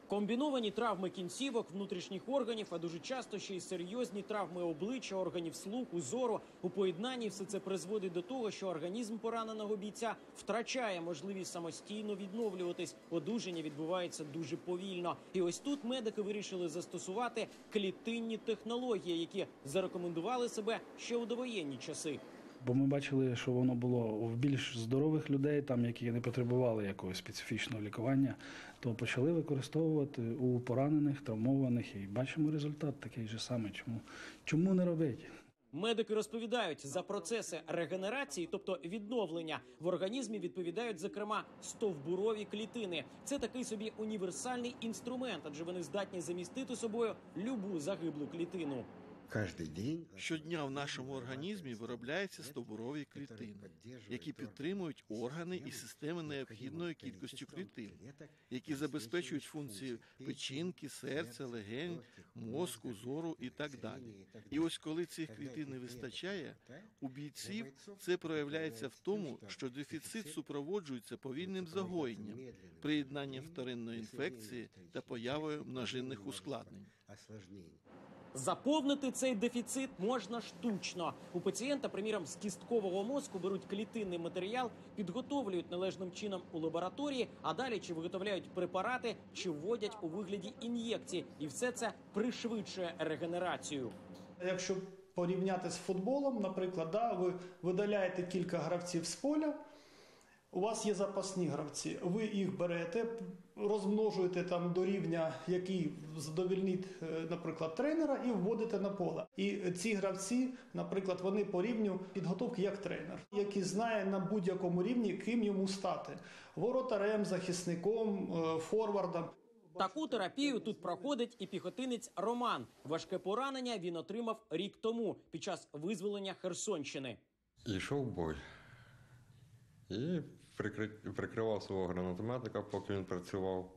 Комбіновані травми кінцівок, внутрішніх органів, а дуже часто ще й серйозні травми обличчя, органів слуху, зору. У поєднанні все це призводить до того, що організм пораненого бійця втрачає можливість самостійно відновлюватись. Одужання відбувається дуже повільно. І ось тут медики вирішили застосувати клітинні технології, які зарекомендували себе ще у довоєнні часи. Бо ми бачили, що воно було в більш здорових людей, там, які не потребували якогось специфічного лікування, то почали використовувати у поранених, травмованих. І бачимо результат такий же самий. Чому не робити? Медики розповідають, за процеси регенерації, тобто відновлення, в організмі відповідають, зокрема, стовбурові клітини. Це такий собі універсальний інструмент, адже вони здатні замістити собою любу загиблу клітину. Щодня в нашому організмі виробляються стовбурові клітини, які підтримують органи і системи необхідною кількістю клітин, які забезпечують функції печінки, серця, легень, мозку, зору і так далі. І ось коли цих клітин не вистачає, у бійців це проявляється в тому, що дефіцит супроводжується повільним загоєнням, приєднанням вторинної інфекції та появою множинних ускладнень. Заповнити цей дефіцит можна штучно. У пацієнта, приміром, з кісткового мозку беруть клітинний матеріал, підготовлюють належним чином у лабораторії, а далі чи виготовляють препарати, чи вводять у вигляді ін'єкцій. І все це пришвидшує регенерацію. Якщо порівняти з футболом, наприклад, ви видаляєте кілька гравців з поля, у вас є запасні гравці, ви їх берете, розмножуєте там до рівня, який задовольнить, наприклад, тренера, і вводите на поле. І ці гравці, наприклад, вони по рівню підготовки як тренер, який знає на будь-якому рівні, ким йому стати. Воротарем, захисником, форвардом. Таку терапію тут проходить і піхотинець Роман. Важке поранення він отримав рік тому, під час визволення Херсонщини. Йшов бой. І прикривав свого гранатометника, поки він працював.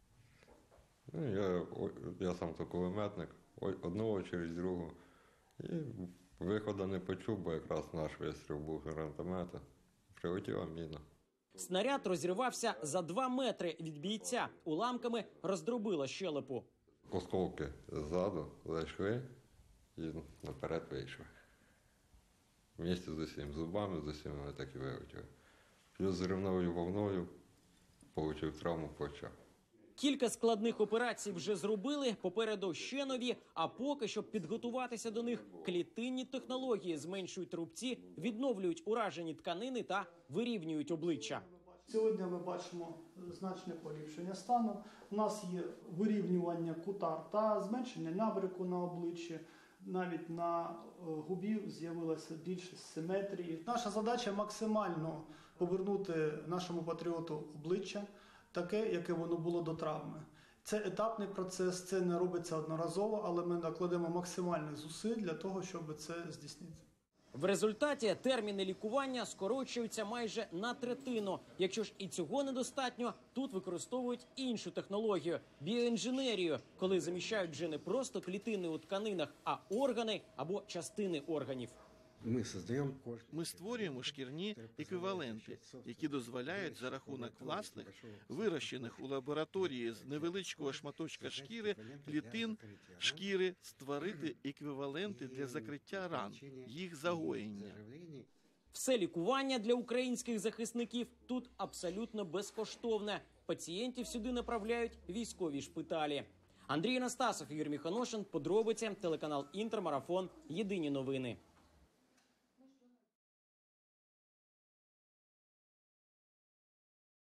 Я сам то кулеметник, одну очередь, другу. І виходу не почув, бо якраз наш вистріл був гранатомета. Прилетіла міна. Снаряд розірвався за 2 метри від бійця. Уламками роздробило щелепу. Осколки ззаду зайшли і наперед вийшли. Вместе з усім зубами, з усім вони так і вилетіли. Плюс зривною волною отримав травму плеча. Кілька складних операцій вже зробили, попереду ще нові, а поки, щоб підготуватися до них, клітинні технології зменшують рубці, відновлюють уражені тканини та вирівнюють обличчя. Сьогодні ми бачимо значне поліпшення стану. У нас є вирівнювання кута рта, зменшення набряку на обличчі. Навіть на губі з'явилося більше симетрії. Наша задача максимально повернути нашому патріоту обличчя таке, яке воно було до травми. Це етапний процес, це не робиться одноразово, але ми накладемо максимальних зусиль для того, щоб це здійснити. В результаті терміни лікування скорочуються майже на третину. Якщо ж і цього недостатньо, тут використовують іншу технологію – біоінженерію, коли заміщають вже не просто клітини у тканинах, а органи або частини органів. Ми створюємо шкірні еквіваленти, які дозволяють за рахунок власних, вирощених у лабораторії з невеличкого шматочка шкіри, клітин шкіри, створити еквіваленти для закриття ран, їх загоєння. Все лікування для українських захисників тут абсолютно безкоштовне. Пацієнтів сюди направляють військові шпиталі. Андрій Анастасов, Ігор Міхоношин, подробиці, телеканал Інтер, Марафон, Єдині новини.